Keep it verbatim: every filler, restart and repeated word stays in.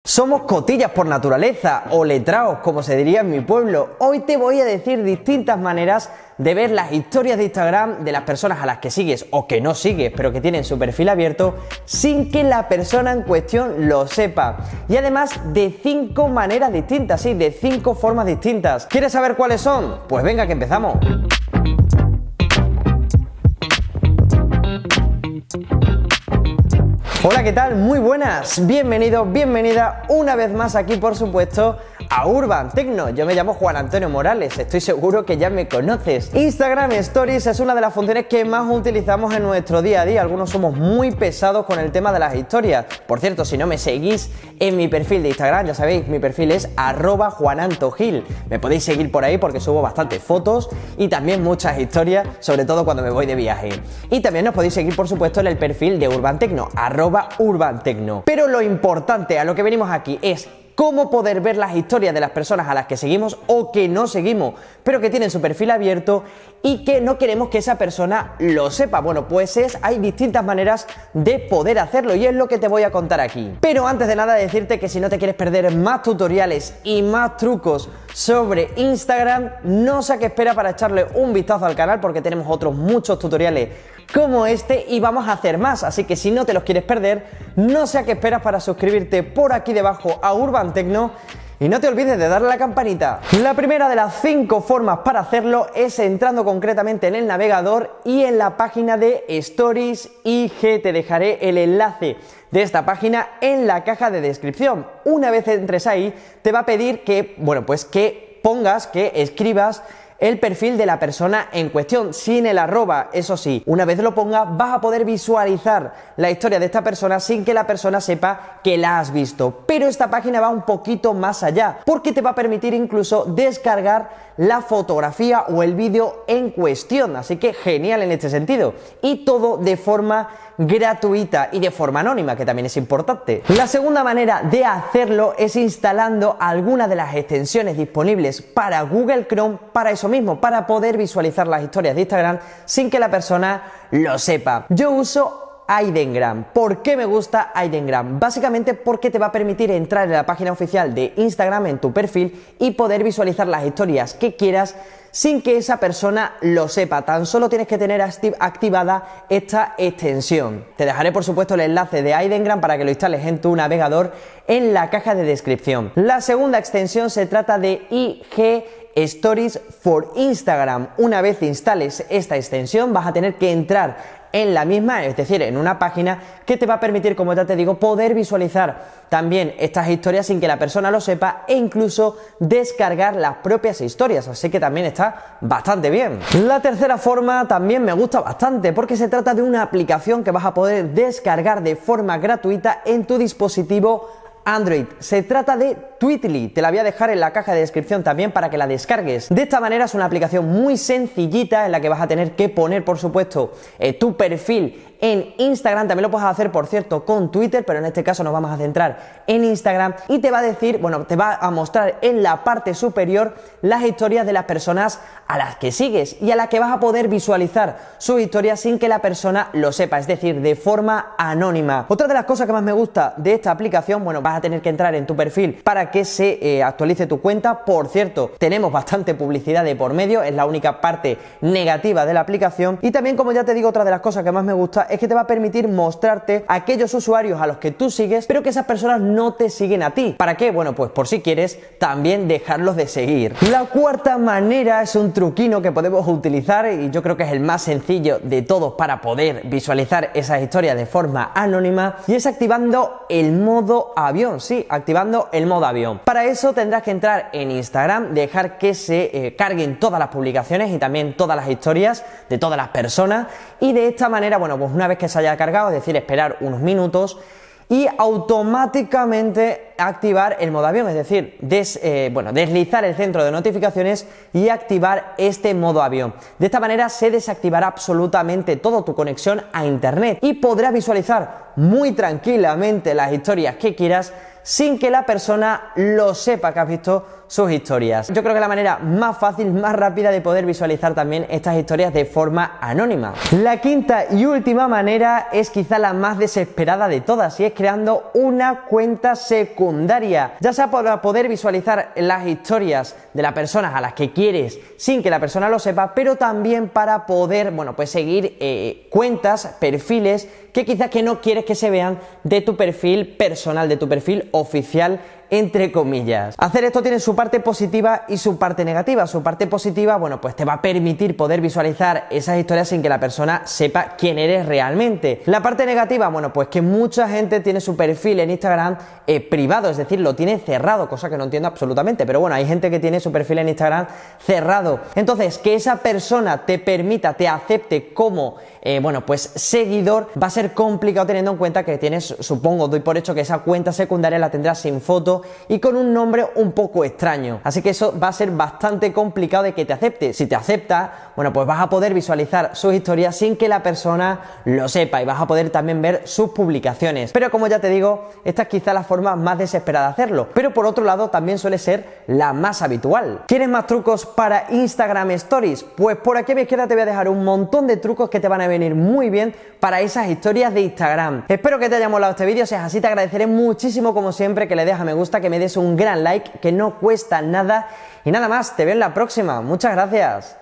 Somos cotillas por naturaleza, o letraos, como se diría en mi pueblo. Hoy te voy a decir distintas maneras de ver las historias de Instagram de las personas a las que sigues o que no sigues, pero que tienen su perfil abierto sin que la persona en cuestión lo sepa. Y además de cinco maneras distintas, sí, de cinco formas distintas. ¿Quieres saber cuáles son? Pues venga que empezamos. Hola, ¿qué tal? Muy buenas, bienvenido, bienvenida una vez más aquí, por supuesto, a Urban Tecno. Yo me llamo Juan Antonio Morales, estoy seguro que ya me conoces. Instagram Stories es una de las funciones que más utilizamos en nuestro día a día. Algunos somos muy pesados con el tema de las historias. Por cierto, si no me seguís en mi perfil de Instagram, ya sabéis, mi perfil es arroba juanantogil. Me podéis seguir por ahí porque subo bastantes fotos y también muchas historias, sobre todo cuando me voy de viaje. Y también nos podéis seguir, por supuesto, en el perfil de Urban Tecno, arroba Urban Tecno. Pero lo importante, a lo que venimos aquí, es cómo poder ver las historias de las personas a las que seguimos o que no seguimos, pero que tienen su perfil abierto y que no queremos que esa persona lo sepa. Bueno, pues es, hay distintas maneras de poder hacerlo y es lo que te voy a contar aquí. Pero antes de nada decirte que si no te quieres perder más tutoriales y más trucos sobre Instagram, no sé a qué espera para echarle un vistazo al canal, porque tenemos otros muchos tutoriales como este y vamos a hacer más, así que si no te los quieres perder, no sé a qué esperas para suscribirte por aquí debajo a Urban Tecno y no te olvides de darle a la campanita. La primera de las cinco formas para hacerlo es entrando concretamente en el navegador y en la página de Stories I G. Te dejaré el enlace de esta página en la caja de descripción. Una vez entres ahí, te va a pedir que, bueno, pues que pongas, que escribas el perfil de la persona en cuestión, sin el arroba, eso sí. Una vez lo pongas, vas a poder visualizar la historia de esta persona sin que la persona sepa que la has visto. Pero esta página va un poquito más allá, porque te va a permitir incluso descargar la fotografía o el vídeo en cuestión. Así que genial en este sentido. Y todo de forma gratuita y de forma anónima, que también es importante. La segunda manera de hacerlo es instalando alguna de las extensiones disponibles para Google Chrome para eso mismo, para poder visualizar las historias de Instagram sin que la persona lo sepa. Yo uso Aidengram. ¿Por qué me gusta Aidengram? Básicamente porque te va a permitir entrar en la página oficial de Instagram, en tu perfil, y poder visualizar las historias que quieras sin que esa persona lo sepa. Tan solo tienes que tener activada esta extensión. Te dejaré, por supuesto, el enlace de Aidengram para que lo instales en tu navegador en la caja de descripción. La segunda extensión se trata de I G Stories for Instagram. Una vez instales esta extensión, vas a tener que entrar en la misma, es decir, en una página que te va a permitir, como ya te digo, poder visualizar también estas historias sin que la persona lo sepa e incluso descargar las propias historias, así que también está bastante bien. La tercera forma también me gusta bastante porque se trata de una aplicación que vas a poder descargar de forma gratuita en tu dispositivo Android. Se trata de Tweetly, te la voy a dejar en la caja de descripción también para que la descargues. De esta manera es una aplicación muy sencillita en la que vas a tener que poner, por supuesto, eh, tu perfil en Instagram. También lo puedes hacer, por cierto, con Twitter, pero en este caso nos vamos a centrar en Instagram y te va a decir, bueno, te va a mostrar en la parte superior las historias de las personas a las que sigues y a las que vas a poder visualizar sus historias sin que la persona lo sepa, es decir, de forma anónima. Otra de las cosas que más me gusta de esta aplicación, bueno, vas a tener que entrar en tu perfil para que se eh, actualice tu cuenta. Por cierto, tenemos bastante publicidad de por medio, es la única parte negativa de la aplicación. Y también, como ya te digo, otra de las cosas que más me gusta es que te va a permitir mostrarte a aquellos usuarios a los que tú sigues, pero que esas personas no te siguen a ti. ¿Para qué? Bueno, pues por si quieres también dejarlos de seguir. La cuarta manera es un truquino que podemos utilizar y yo creo que es el más sencillo de todos para poder visualizar esas historias de forma anónima, y es activando el modo avión. Sí, activando el modo avión. Para eso tendrás que entrar en Instagram, dejar que se eh, carguen todas las publicaciones y también todas las historias de todas las personas, y de esta manera, bueno, pues una vez que se haya cargado, es decir, esperar unos minutos y automáticamente activar el modo avión, es decir, des, eh, bueno, deslizar el centro de notificaciones y activar este modo avión. De esta manera se desactivará absolutamente toda tu conexión a internet y podrás visualizar muy tranquilamente las historias que quieras sin que la persona lo sepa que has visto sus historias. Yo creo que la manera más fácil, más rápida de poder visualizar también estas historias de forma anónima. La quinta y última manera es quizá la más desesperada de todas y es creando una cuenta secundaria, ya sea para poder visualizar las historias de las personas a las que quieres sin que la persona lo sepa, pero también para poder, bueno, pues seguir eh, cuentas, perfiles que quizás que no quieres que se vean de tu perfil personal, de tu perfil oficial, entre comillas. Hacer esto tiene su parte positiva y su parte negativa. Su parte positiva, bueno, pues te va a permitir poder visualizar esas historias sin que la persona sepa quién eres realmente. La parte negativa, bueno, pues que mucha gente tiene su perfil en Instagram eh, privado, es decir, lo tiene cerrado, cosa que no entiendo absolutamente, pero bueno, hay gente que tiene su perfil en Instagram cerrado. Entonces, que esa persona te permita, te acepte como, eh, bueno, pues seguidor, va a ser complicado teniendo en cuenta que tienes, supongo, doy por hecho que esa cuenta secundaria la tendrás sin foto y con un nombre un poco extraño. Así que eso va a ser bastante complicado de que te acepte. Si te acepta, bueno, pues vas a poder visualizar sus historias sin que la persona lo sepa y vas a poder también ver sus publicaciones. Pero como ya te digo, esta es quizá la forma más desesperada de hacerlo. Pero por otro lado, también suele ser la más habitual. ¿Quieres más trucos para Instagram Stories? Pues por aquí a mi izquierda te voy a dejar un montón de trucos que te van a venir muy bien para esas historias de Instagram. Espero que te haya molado este vídeo. Si es así, te agradeceré muchísimo, como siempre, que le dejes a me gusta, que me des un gran like, que no cuesta nada. Y nada más, te veo en la próxima. Muchas gracias.